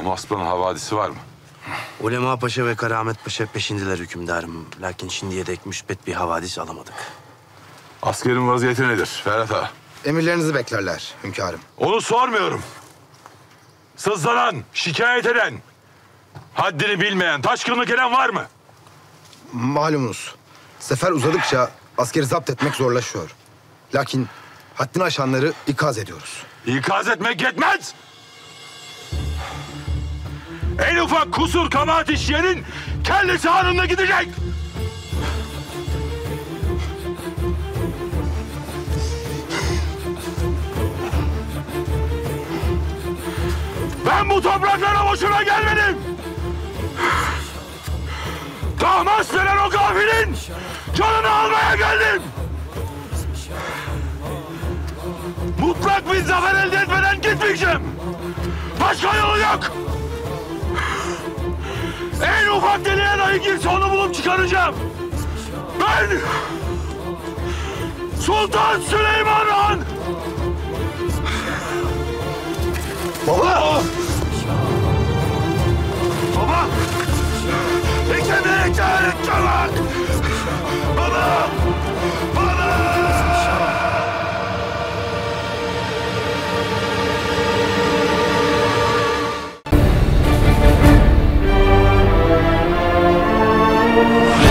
Maspa'nın havadisi var mı? Ulema Paşa ve Karamet Paşa peşindiler hükümdarım. Lakin şimdiye dek müsbet bir havadis alamadık. Askerin vaziyeti nedir Ferhat Ağa? Emirlerinizi beklerler hünkârım. Onu sormuyorum. Sızlanan, şikayet eden, haddini bilmeyen, taşkınlık eden var mı? Malumunuz, sefer uzadıkça askeri zapt etmek zorlaşıyor. Lakin haddini aşanları ikaz ediyoruz. İkaz etmek yetmez! En ufak kusur kabahat işleyenin kellesi anında gidecek! Ben bu topraklara boşuna gelmedim! Tahmas denen o gafilin canını almaya geldim! Mutlak bir zafer elde etmeden gitmeyeceğim! Başka yolu yok! En ufak deliğe dahi girse onu bulup çıkaracağım! Ben... Sultan Süleyman Han! Baba! Baba! İkemeye çağırın çabuk! Baba! Baba! Yeah.